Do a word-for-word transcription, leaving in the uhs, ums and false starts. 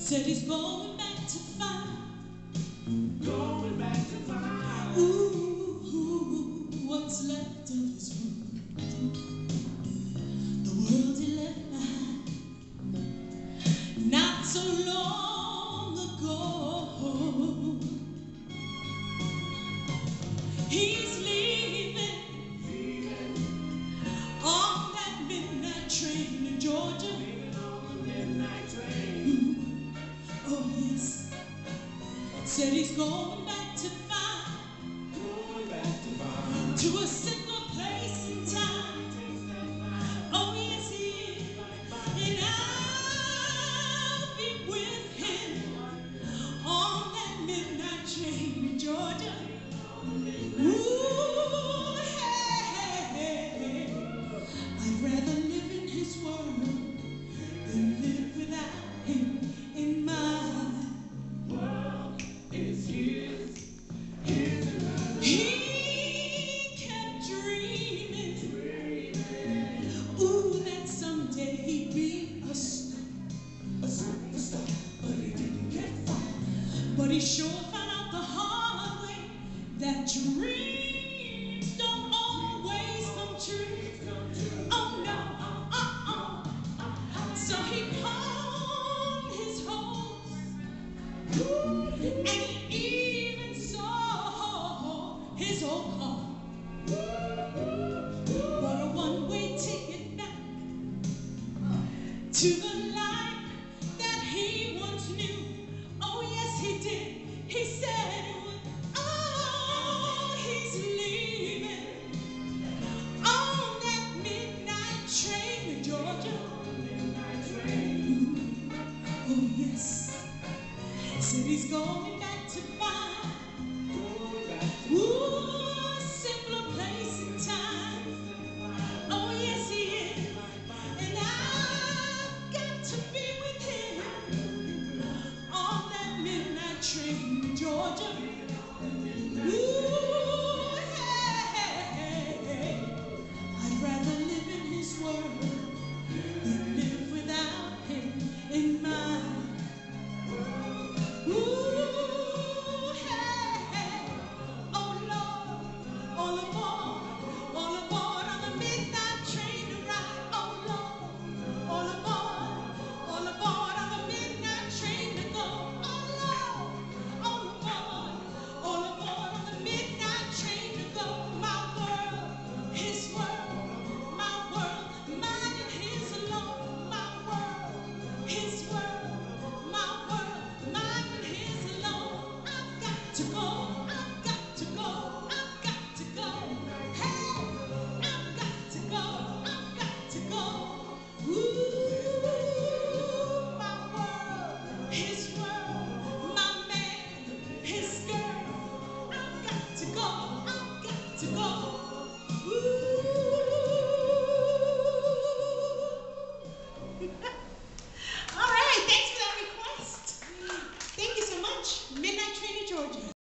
Said he's going back to find. Going back to find. Ooh, ooh, what's left of his world. The world he left behind not so long ago. He's leaving, Leaving on that midnight train to Georgia. leaving on the midnight train. Oh yes, said he's going back to find, Going back to find. to a simpler place in time. Oh yes he is, and I'll be with him on that midnight train to Georgia. Ooh, hey, hey, hey. I'd rather live in his world than live without him in mine. World is his, his and mine. He kept dreaming, Dreaming ooh, that someday he'd be a star. a superstar, but he didn't get far. But he sure found out the hard way that dreams don't always come true. Oh no, uh-uh. So he pawned his hopes, and he even sold his old car. But a one-way ticket back to the life that he once knew. Oh yes he did. He said it would. Oh, he's leaving on that midnight train to Georgia. Midnight train. Oh yes, said he's going back to find, Going back to ooh, a simpler place in time. Oh yes he is, and I've got to be with him on that midnight train to Georgia. Ooh, hey, hey, hey. I'd rather live in his world than live without him in mine. Ooh, hey, hey. Oh Lord, all aboard, all aboard on the midnight train to ride. Oh Lord, all aboard, all aboard on the midnight train to go. Oh Lord, all aboard, all aboard on the midnight train to go. My world, his world, my world, mine and his alone. My world, his world, my world, mine and his alone. I've got to go, I've got to go, I've got to go. Hey, I've got to go, I've got to go. Ooh, my world, his world, my man, his girl. I've got to go, I've got to go. Ooh. All right, thanks for that request. Thank you so much. Midnight Train to Georgia.